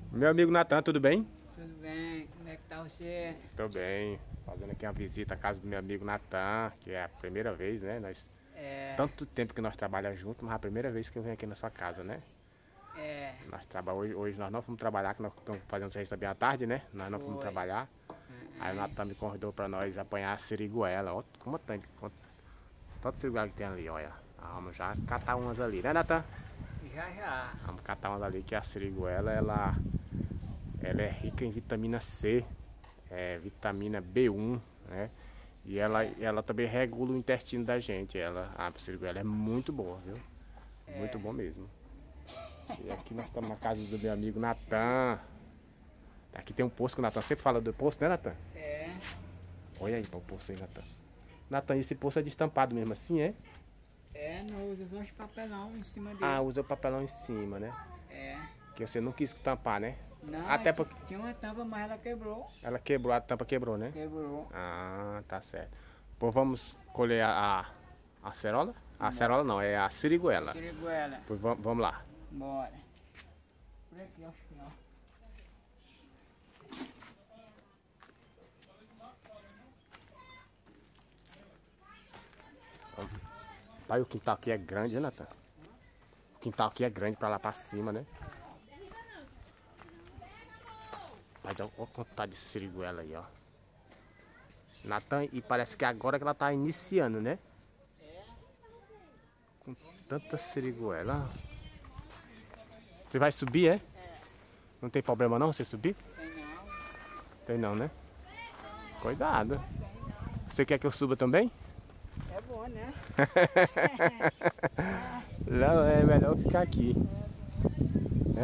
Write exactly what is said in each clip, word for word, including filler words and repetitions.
Meu amigo Natan, tudo bem? Tudo bem? Como é que tá você? Tô bem. Fazendo aqui uma visita à casa do meu amigo Natan, que é a primeira vez, né? Nós, É, tanto tempo que nós trabalhamos juntos, mas é a primeira vez que eu venho aqui na sua casa, né? é, Nós traba, hoje, hoje nós não fomos trabalhar, que nós estamos fazendo serviço também à tarde, né? Nós não fomos foi. trabalhar. Aí o Uhum. Natan me convidou pra nós apanhar a siriguela. Ó, como tem, tanto siriguela que tem ali, olha. Ah, vamos já catar umas ali, né, Natan? Já já. Vamos catar umas ali, que a siriguela, ela, ela é rica em vitamina C, é, vitamina B um, né? E ela, É, ela também regula o intestino da gente. Ela, a siriguela é muito boa, viu? Muito é. bom mesmo. E aqui nós estamos na casa do meu amigo Natan. Aqui tem um poço que o Natan sempre fala do poço, né, Natan? É, Olha aí para o poço aí, Natan. Natan, esse poço é destampado mesmo assim, é? é, não usa só os papelão em cima Ah, dele. usa o papelão em cima, né? É. Que você não quis tampar, né? Não, Até ti- porque tinha uma tampa, mas ela quebrou. ela quebrou, a tampa quebrou, né? Quebrou. Ah, tá certo. Pois vamos colher a, a, a acerola? A acerola Bora. não, é a siriguela. Siriguela. Pois vamos, vamos lá. Bora. Por aqui, acho que ó. Pai, o quintal aqui é grande, né, Natan? O quintal aqui é grande pra lá pra cima, né? Pai, olha a quantidade de siriguela aí, ó. Natan, e parece que agora que ela tá iniciando, né? Com tanta siriguela. Você vai subir, é? Não tem problema não você subir? Tem não. Tem não, né? Cuidado. Você quer que eu suba também? É bom, né? Não, é melhor ficar aqui. Né?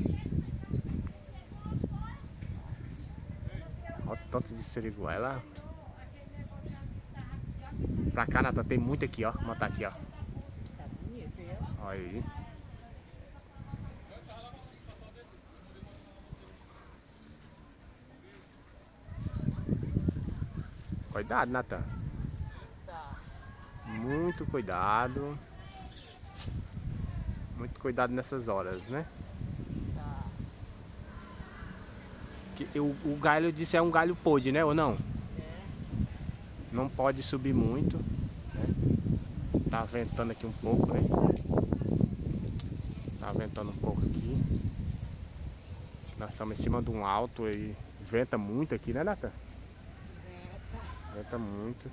Olha o tanto de siriguela. Pra cá, Natan, tem muito aqui, ó. Vou botar aqui, ó. Tá bonito, viu? Olha aí. Cuidado, Natan. Tá. Muito cuidado. Muito cuidado nessas horas, né? Tá. Que, o, o galho disse é um galho podre, né? Ou não? É. Não pode subir muito. Né? Tá ventando aqui um pouco, né? Tá ventando um pouco aqui. Nós estamos em cima de um alto e venta muito aqui, né, Natan? Venta. Venta muito.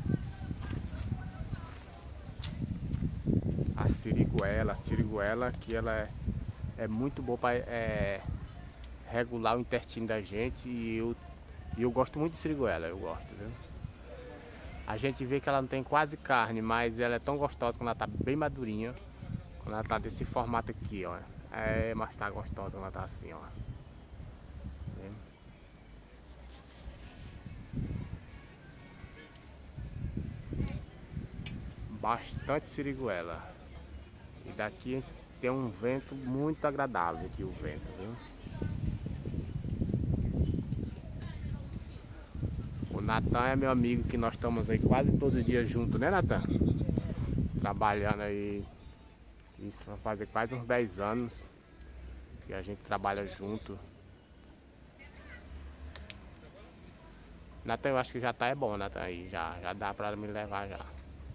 A siriguela, a siriguela que ela é, é muito boa para é, regular o intestino da gente e eu, e eu gosto muito de siriguela, eu gosto, viu? A gente vê que ela não tem quase carne, mas ela é tão gostosa quando ela tá bem madurinha. Quando ela tá desse formato aqui, ó. É, mas tá gostosa quando ela tá assim, ó. Bastante siriguela. E daqui tem um vento muito agradável aqui, o vento, viu? O Natan é meu amigo que nós estamos aí quase todo dia junto, né, Natan? Trabalhando aí. Isso vai fazer quase uns dez anos que a gente trabalha junto. Natan, eu acho que já tá é bom, Natan, aí. Já, já dá pra me levar já.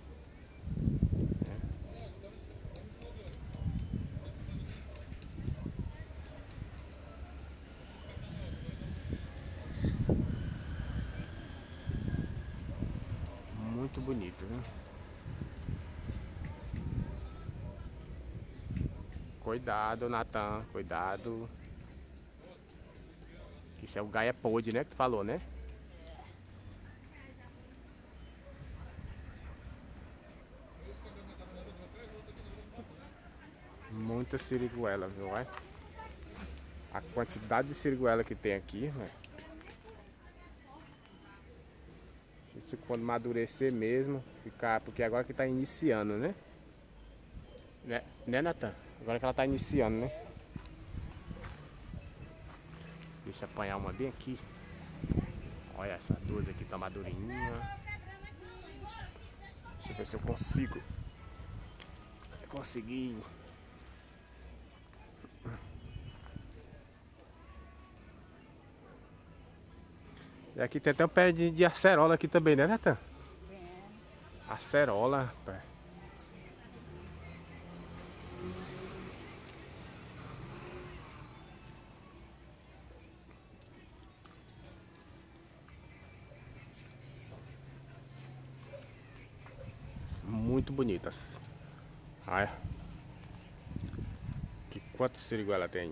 Muito bonito, viu? Cuidado, Natan, cuidado. Isso é o Gaia Pod, né? Que tu falou, né? Muita siriguela, viu? Olha a quantidade de siriguela que tem aqui, né? Isso quando amadurecer mesmo, ficar. Porque agora que tá iniciando, né? Né, né, Natan? Agora que ela tá iniciando, né? Deixa eu apanhar uma bem aqui. Olha, essas duas aqui tá madurinha. Deixa eu ver se eu consigo. Eu consegui. E aqui tem até um pé de, de acerola aqui também, né, Natan? Tem. Acerola, rapaz. Muito bonitas. Olha. Que quantas siriguela tem?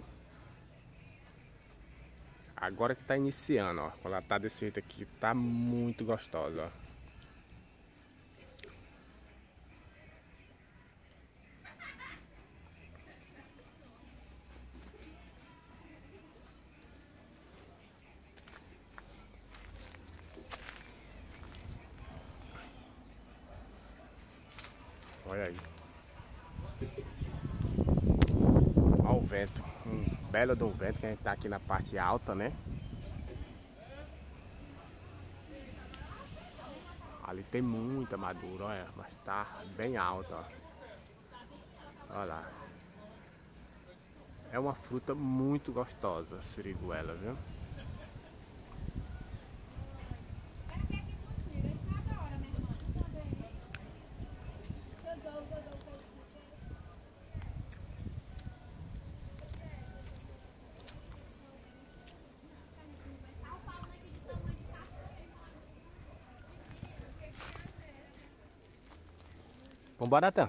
Agora que tá iniciando, ó. Quando ela tá desse jeito aqui, tá muito gostosa, ó. Olha aí. Olha o vento. Um belo de um vento que a gente tá aqui na parte alta, né? Ali tem muita madura, olha, mas tá bem alta, ó. Olha lá. É uma fruta muito gostosa, siriguela, viu? Vambora, Natan.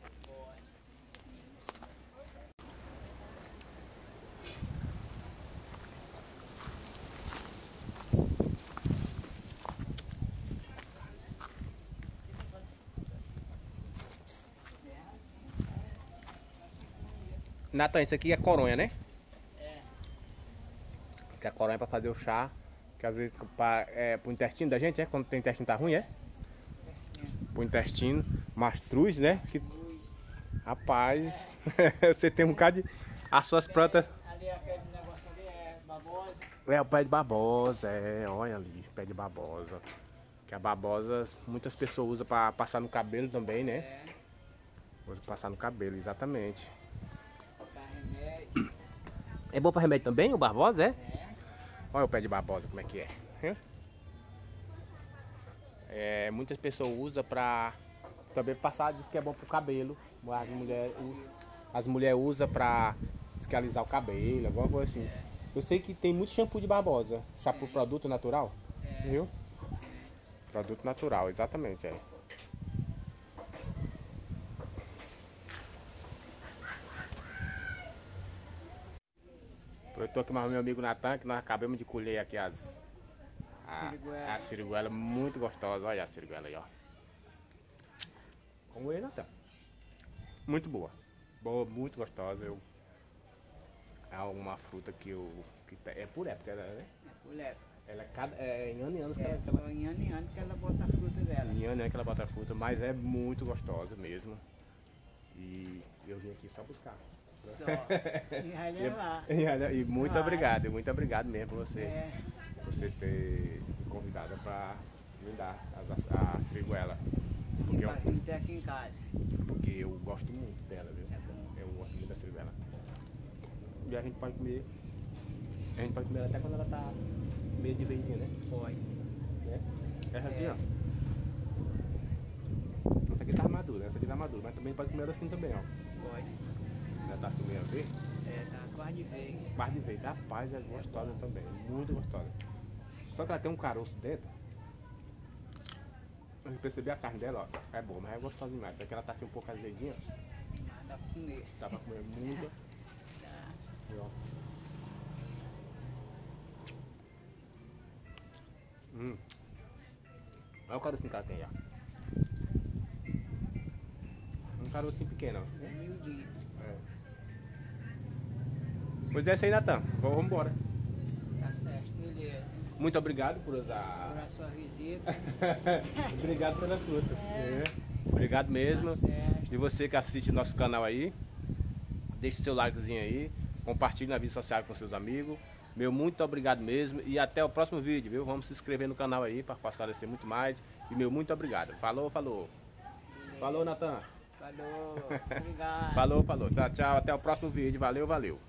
Natan, isso aqui é coronha, né? É. Que é a coronha é pra fazer o chá. Que às vezes pra, é, pro intestino da gente, é? Quando o intestino tá ruim, é? Pro intestino. Mastruz, né? Que, rapaz, você tem um bocado de... As suas plantas... Ali aquele negócio ali é babosa. É o pé de babosa, é, olha ali, pé de babosa. Que a babosa, muitas pessoas usam pra passar no cabelo também, né? É. Usa pra passar no cabelo, exatamente. Pra remédio. É bom pra remédio também, o babosa, é? É. Olha o pé de babosa, como é que é. É, muitas pessoas usam pra também passar, diz que é bom pro cabelo. As mulheres as mulher usam pra escalizar o cabelo, alguma coisa assim. Eu sei que tem muito shampoo de babosa. Shampoo produto natural, viu? Produto natural, exatamente, é. Eu tô aqui com meu amigo Natan, que nós acabamos de colher aqui as... A, Siriguela. a siriguela muito gostosa, olha a siriguela aí, ó. Como ele, Natan. Muito boa. Boa, muito gostosa. Eu... É uma fruta que eu... Que tá, é por época, né? É por época. Ela é, cada, é em ano em ano que É, ela... só em ano em ano que ela bota a fruta dela. Em ano em ano que ela bota a fruta, mas é muito gostosa mesmo. E eu vim aqui só buscar. Só. E vai levar. E, e muito Vai. obrigado, muito obrigado mesmo por você, É. você ter me convidado para me dar as, a, a siriguela. Porque E eu, pra vir até aqui em casa. porque eu gosto muito dela, viu? É bom. Eu gosto muito da siriguela. E a gente pode comer, a gente pode comer até quando ela tá meio de vezinha, né? Pode. Né? Essa aqui, É. ó. Essa aqui tá madura, essa aqui tá madura, mas também pode comer ela assim também, ó. Pode. Ela tá assim meio verde. É, tá quase de vez. Quase de vez. Rapaz, é gostosa também, muito gostosa. Só que ela tem um caroço dentro. Você perceber a carne dela, ó, é boa, mas é gostosa demais. Só que ela tá assim um pouco azedinha. Mas dá pra comer. Dá pra comer muito. Tá. E, ó. Hum. Olha o carocinho que ela tem, ó. Um carocinho pequeno, ó. É miudinho. É. Pois é isso aí, Natan. Vamos embora. Tá certo, beleza. Muito obrigado por usar. Por a sua visita. Obrigado pela fruta. É. Obrigado mesmo. Tá certo. E você que assiste nosso canal aí, deixe seu likezinho aí, compartilhe na vida social com seus amigos. Meu muito obrigado mesmo e até o próximo vídeo, viu? Vamos se inscrever no canal aí para fortalecer muito mais. E meu muito obrigado. Falou, falou. Beleza. Falou, Natan. Falou. Obrigado. Falou, falou. Tchau, tchau. Até o próximo vídeo. Valeu, valeu.